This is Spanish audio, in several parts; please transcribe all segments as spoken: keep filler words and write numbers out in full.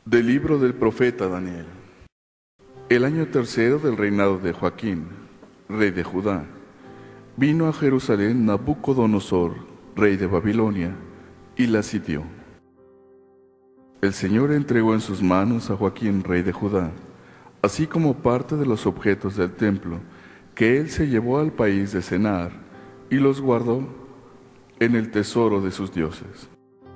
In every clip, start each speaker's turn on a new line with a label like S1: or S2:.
S1: Del libro del profeta Daniel. El año tercero del reinado de Joaquín, rey de Judá, vino a Jerusalén Nabucodonosor, rey de Babilonia, y la sitió. El Señor entregó en sus manos a Joaquín, rey de Judá, así como parte de los objetos del templo, que él se llevó al país de Senar, y los guardó en el tesoro de sus dioses.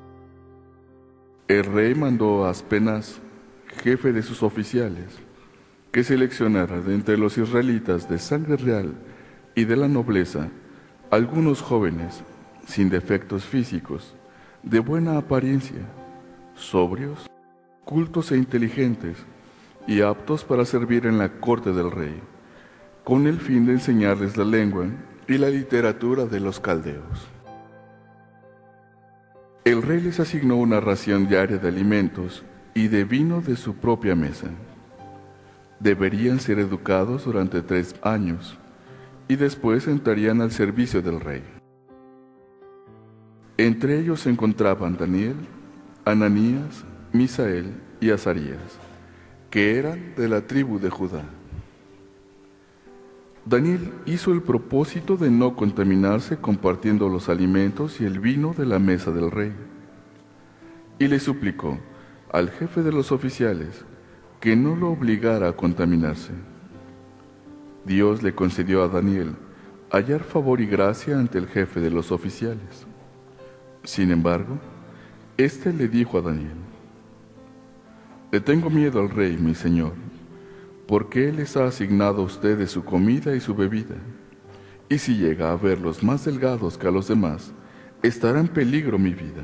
S1: El rey mandó a Aspenaz, jefe de sus oficiales, que seleccionara de entre los israelitas de sangre real y de la nobleza algunos jóvenes sin defectos físicos, de buena apariencia, sobrios, cultos e inteligentes, y aptos para servir en la corte del rey, con el fin de enseñarles la lengua y la literatura de los caldeos. El rey les asignó una ración diaria de alimentos y de vino de su propia mesa. Deberían ser educados durante tres años y después entrarían al servicio del rey. Entre ellos se encontraban Daniel, Ananías, Misael y Azarías, que eran de la tribu de Judá. Daniel hizo el propósito de no contaminarse compartiendo los alimentos y el vino de la mesa del rey, y le suplicó al jefe de los oficiales que no lo obligara a contaminarse. Dios le concedió a Daniel hallar favor y gracia ante el jefe de los oficiales. Sin embargo, éste le dijo a Daniel: «Le tengo miedo al rey, mi señor, porque él les ha asignado a ustedes su comida y su bebida, y si llega a verlos más delgados que a los demás, estará en peligro mi vida».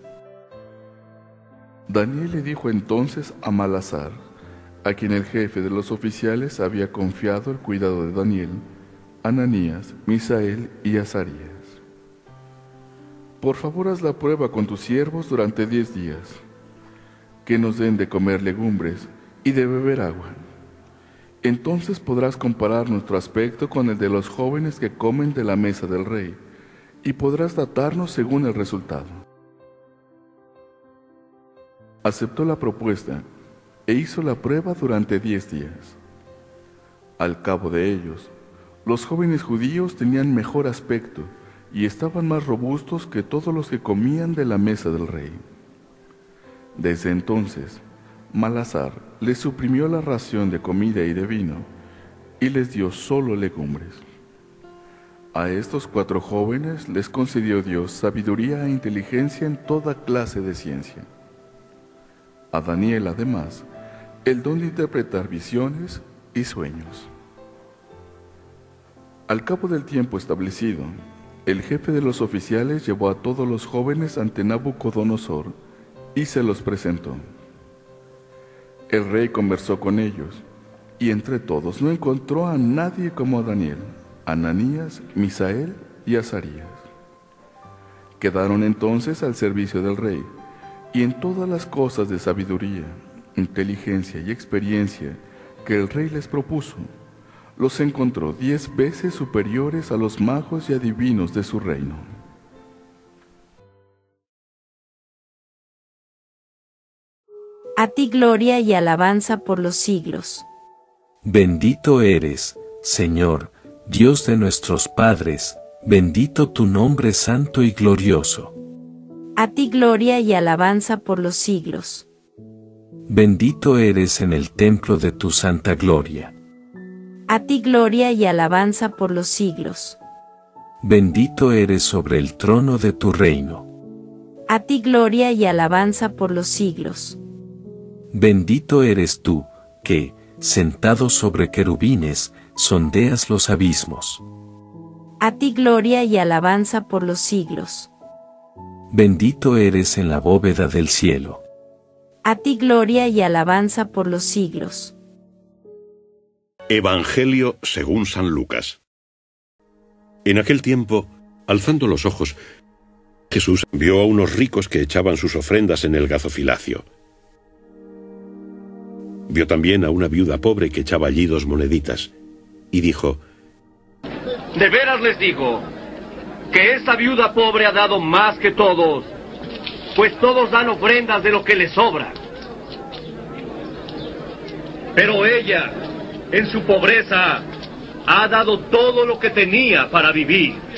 S1: Daniel le dijo entonces a Malasar, a quien el jefe de los oficiales había confiado el cuidado de Daniel, Ananías, Misael y Azarías: «Por favor, haz la prueba con tus siervos durante diez días, que nos den de comer legumbres y de beber agua. Entonces podrás comparar nuestro aspecto con el de los jóvenes que comen de la mesa del rey, y podrás datarnos según el resultado». Aceptó la propuesta e hizo la prueba durante diez días. Al cabo de ellos, los jóvenes judíos tenían mejor aspecto y estaban más robustos que todos los que comían de la mesa del rey. Desde entonces, Malasar les suprimió la ración de comida y de vino y les dio solo legumbres. A estos cuatro jóvenes les concedió Dios sabiduría e inteligencia en toda clase de ciencia. A Daniel, además, el don de interpretar visiones y sueños. Al cabo del tiempo establecido, el jefe de los oficiales llevó a todos los jóvenes ante Nabucodonosor y se los presentó. El rey conversó con ellos, y entre todos no encontró a nadie como a Daniel, Ananías, Misael y Azarías. Quedaron entonces al servicio del rey, y en todas las cosas de sabiduría, inteligencia y experiencia que el rey les propuso, los encontró diez veces superiores a los magos y adivinos de su reino.
S2: A ti gloria y alabanza por los siglos.
S3: Bendito eres, Señor, Dios de nuestros padres, bendito tu nombre santo y glorioso.
S2: A ti gloria y alabanza por los siglos.
S3: Bendito eres en el templo de tu santa gloria.
S2: A ti gloria y alabanza por los siglos.
S3: Bendito eres sobre el trono de tu reino.
S2: A ti gloria y alabanza por los siglos.
S3: Bendito eres tú, que, sentado sobre querubines, sondeas los abismos.
S2: A ti gloria y alabanza por los siglos.
S3: Bendito eres en la bóveda del cielo.
S2: A ti gloria y alabanza por los siglos.
S4: Evangelio según San Lucas. En aquel tiempo, alzando los ojos, Jesús vio a unos ricos que echaban sus ofrendas en el gazofilacio. Vio también a una viuda pobre que echaba allí dos moneditas, y dijo:
S5: De veras les digo, que esta viuda pobre ha dado más que todos, pues todos dan ofrendas de lo que les sobra. Pero ella, en su pobreza, ha dado todo lo que tenía para vivir.